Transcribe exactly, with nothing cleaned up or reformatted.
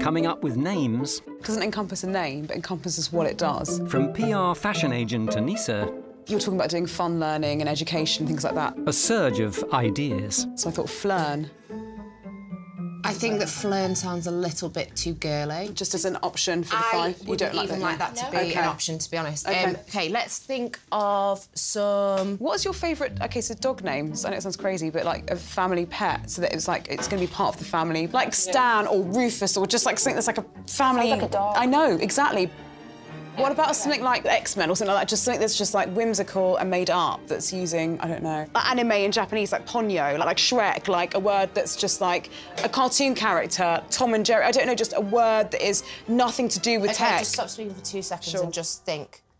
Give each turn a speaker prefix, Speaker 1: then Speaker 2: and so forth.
Speaker 1: coming up with names.
Speaker 2: It doesn't encompass a name, but encompasses what it does.
Speaker 1: From P R fashion agent Anissa,
Speaker 2: You were talking about doing fun learning and education, things like that.
Speaker 1: a surge of ideas.
Speaker 2: So I thought Flern,
Speaker 3: I think that Flern sounds a little bit too girly.
Speaker 2: just as an option for the
Speaker 3: I
Speaker 2: five. You
Speaker 3: wouldn't
Speaker 2: don't like
Speaker 3: even
Speaker 2: that,
Speaker 3: like
Speaker 2: no?
Speaker 3: that to
Speaker 2: No.
Speaker 3: be
Speaker 2: Okay.
Speaker 3: an option, to be honest.
Speaker 2: Okay.
Speaker 3: Um, okay, let's think of some...
Speaker 2: What is your favourite, OK, so dog names? I know it sounds crazy, but like a family pet, so that it's like, it's going to be part of the family. Like Stan or Rufus or just like something that's like a family...
Speaker 4: Sounds like a dog.
Speaker 2: I know, exactly. What about something like X-Men or something like that? Just something that's just like whimsical and made up that's using, I don't know, like anime in Japanese, like Ponyo, like, like Shrek, like a word that's just like a cartoon character, Tom and Jerry, I don't know, just a word that is nothing to do with
Speaker 3: Okay,
Speaker 2: tech.
Speaker 3: just stop speaking for two seconds
Speaker 2: Sure.
Speaker 3: and just think.